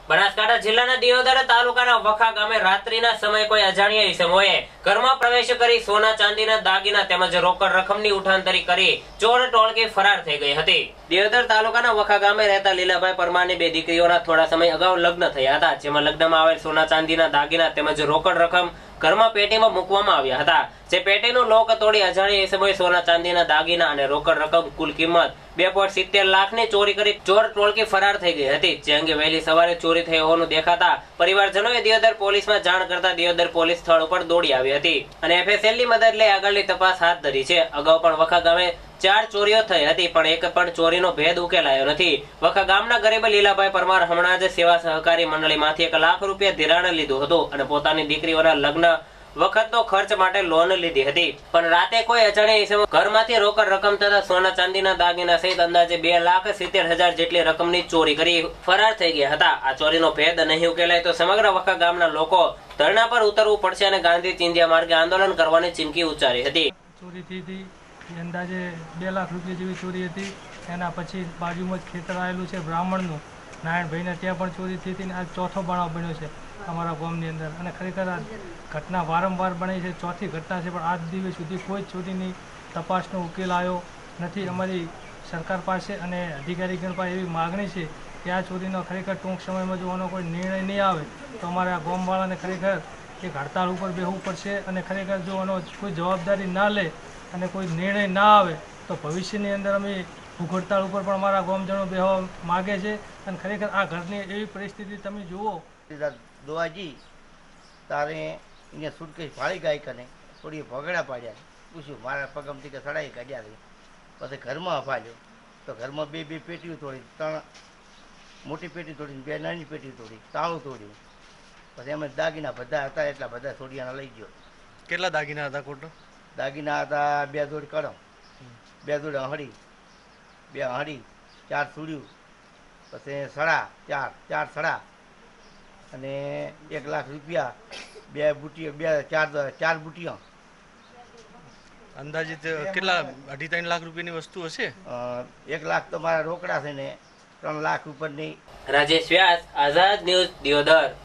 બનાસકાંઠા જિલ્લાના દિયોદર તાલુકાના વખા ગામે રાત્રિના સમયે કોઈ અજાણ્યા ઈસમોએ ઘરમાં પ્રવેશ કરી સોના ચાંદીના દાગીના તેમજ રોકડ રકમની ઉઠાંતરી કરી ચોર ટોળકી ફરાર થઈ ગઈ હતી। દિયોદર તાલુકાના વખા ગામે રહેતા લીલાભાઈ પરમારની બે દીકરીઓના થોડા સમય અગાઉ લગ્ન થયા હતા, જેમાં લગ્નમાં આવેલ સોના ચાંદીના દાગીના તેમજ રોકડ રકમ ઘરમાં પેટીમાં મૂકવામાં આવ્યા હતા। જે પેટીનું લોક તોડી અજાણ્યા ઈસમોએ સોના ચાંદીના દાગીના અને રોકડ રકમ કુલ કિંમત 2.70 લાખની ચોરી કરી ચોર ટોળકી ફરાર થઈ ગઈ હતી। જે અંગે વહેલી સવારે ચોરી થઈ હોવાનું દેખાતા પરિવારજનોએ દિયોદર પોલીસમાં જાણ કરતા દિયોદર પોલીસ સ્થળ ઉપર દોડી આવી હતી અને એફએસએલની મદદ લઈ આગળની તપાસ હાથ ધરી છે। અગાઉ પણ વખા ગામે 4 ચોરીઓ થઈ હતી, પણ એક પણ ચોરીનો ભેદ ઉકેલાયો નથી। વખા ગામના ગરીબ લીલાભાઈ પરમાર હમણાં જ સેવા સહકારી મંડળીમાંથી 1 લાખ રૂપિયા ધિરાણ લીધું હતું અને પોતાની દીકરીઓના લગ્ન વખતનો ખર્ચ માટે લોન લીધી હતી, પણ રાતે કોઈ અજાણ્યા ઈસમો ઘરમાંથી રોકડ રકમ તથા સોના ચાંદીના દાગીના સહિત અંદાજે 2,70,000 જેટલી રકમની ચોરી કરી ફરાર થઈ ગયા હતા। આ ચોરીનો ભેદ નહીં ઉકેલાય તો સમગ્ર વખા ગામના લોકો ધરણા પર ઉતરવું પડશે અને ગાંધી ચિંધ્યા માર્ગે આંદોલન કરવાની ચીમકી ઉચ્ચારી હતી। ચોરી થઈ હતી, અંદાજે 2 લાખ રૂપિયા જેવી ચોરી હતી। એના પછી બાજુમાં જ ખેતર આવેલું છે બ્રાહ્મણનું, નારાયણભાઈને ત્યાં પણ ચોરી થઈ હતી। આ ચોથો બનાવ બન્યો છે અમારા ગામની અંદર અને ખરેખર આ ઘટના વારંવાર બની છે, ચોથી ઘટના છે, પણ આજ દિવસ સુધી કોઈ ચોરીની તપાસનો ઉકેલ આવ્યો નથી। અમારી સરકાર પાસે અને અધિકારીગણ પાસે એવી માગણી છે કે આ ચોરીનો ખરેખર ટૂંક સમયમાં જો આનો કોઈ નિર્ણય નહીં આવે તો અમારે આ ગામવાળાને ખરેખર એક હડતાળ ઉપર બેસવું પડશે અને ખરેખર જો આનો કોઈ જવાબદારી ના લે અને કોઈ નિર્ણય ના આવે તો ભવિષ્યની અંદર અમે ભૂખ હડતાળ ઉપર પણ અમારા ગામજનો બેસવા માગે છે। અને ખરેખર આ ઘરની એવી પરિસ્થિતિ તમે જુઓ દોવાજી તારે અહીંયા સુટકેસ ફાળી ગાય કને થોડી ભગડા પાડ્યા, પૂછ્યું મારા પગમથી કે સડાઈ કાઢ્યા, પછી ઘરમાં અફાલ્યો તો ઘરમાં બે પેટીઓ તોડી, 3 મોટી પેટી તોડી, 2 નાની પેટી તોડી, તાળું તોડ્યું, પછી અમે દાગીના બધા હતા એટલા બધા સોડિયાના લઈ ગયો। કેટલા દાગીના હતા? ખોટો દાગીના હતા 2 જોડી કડમ, 2 જોડી અહડી, 2 અહડી, 4 સુડ્યું, પછી સડા 4 સડા અને 1 લાખ રૂપિયા, 2 બુટીઓ, 4 બુટીઓ। અંદાજિત કેટલા 2.5-3 લાખ રૂપિયાની વસ્તુ હશે? 1 લાખ તો મારા રોકડા છે ને 3 લાખ ઉપરની। રાજેશ વ્યાસ, આઝાદ ન્યૂઝ, દિયોદર।